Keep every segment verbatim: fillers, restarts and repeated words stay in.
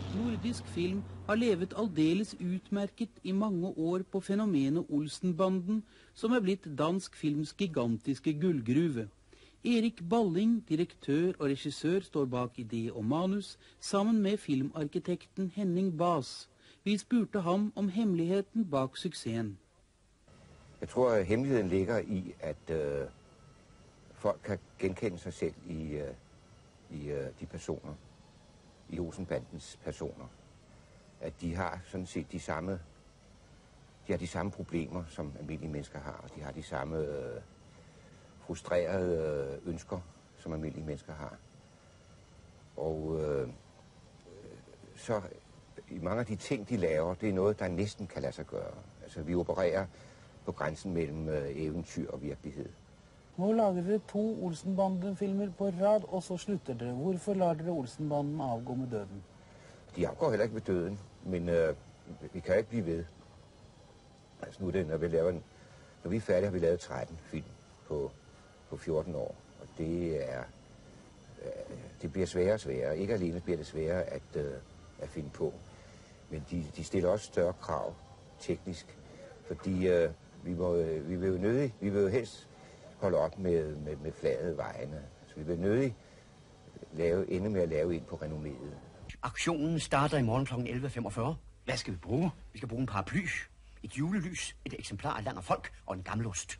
Nordisk film har levet aldeles utmerket i mange år på fenomenet Olsenbanden, som er blitt dansk films gigantiske gullgruve. Erik Balling, direktør og regissør, står bak idé og manus, sammen med filmarkitekten Henning Bas. Vi spurte ham om hemmeligheten bak suksessen. Jeg tror, at hemmeligheden ligger i, at øh, folk kan genkende sig selv i, øh, i øh, de personer, i Olsenbandens personer. At de har sådan set de samme, de har de samme problemer, som almindelige mennesker har, og de har de samme øh, frustrerede øh, ønsker, som almindelige mennesker har. Og øh, så i mange af de ting, de laver, det er noget, der næsten kan lade sig gøre. Altså, vi opererer på grænsen mellem øh, eventyr og virkelighed. Nå lager dere to Olsenbanden-filmer på rad, og så slutter dere. Hvorfor lader dere Olsenbanden afgå med døden? De afgår heller ikke med døden, men øh, vi kan ikke blive ved. Altså nu er det, når vi laver en, når vi er færdige, har vi lavet tretten film på, på fjorten år. Og det er, øh, det bliver sværere og sværere. Ikke alene bliver det sværere at, øh, at finde på, men de, de stiller også større krav teknisk, fordi øh, vi, må, vi vil jo nødig, vi vil jo helst holde op med, med, med flade vejene. Altså, vi vil nødig lave, ende med at lave ind på renomméet. Aktionen starter i morgen klokken elleve femogfyrre. Hvad skal vi bruge? Vi skal bruge en paraply, et julelys, et eksemplar af Land og Folk og en gammelost.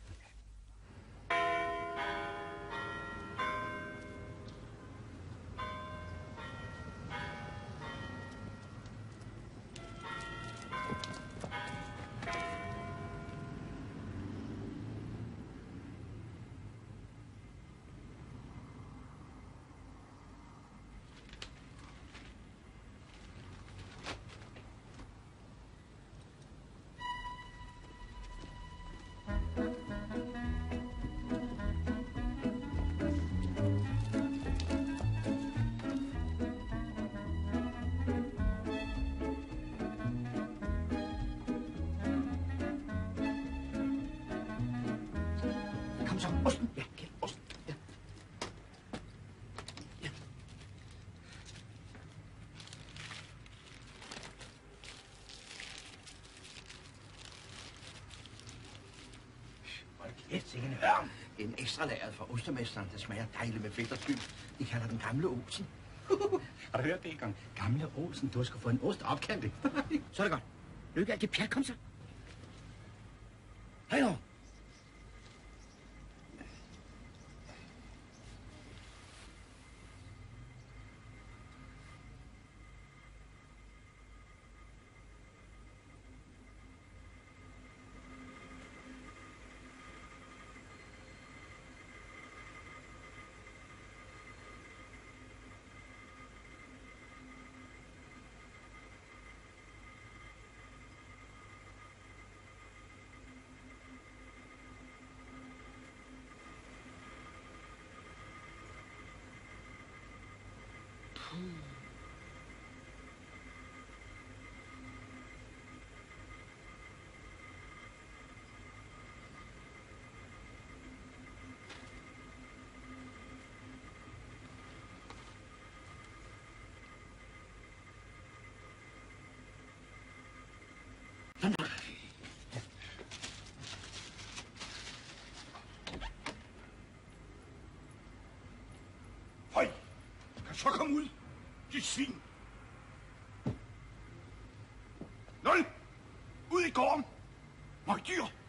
Kom så, osten. Ja, okay, osten. Ja. Ja. Hold kæft, sikke en hørm. En ekstra lagret fra ostemesteren, der smager dejligt med fedt og skyld. De kalder den gamle Olsen. Har du hørt det engang? Gamle Olsen, du skal få en ost opkaldt. Så er det godt. Lykke alt det pjat, kom så. Hej nu. Høj! Kan så komme ud, dit svin! Nul! Ud i gården! Møg dyr!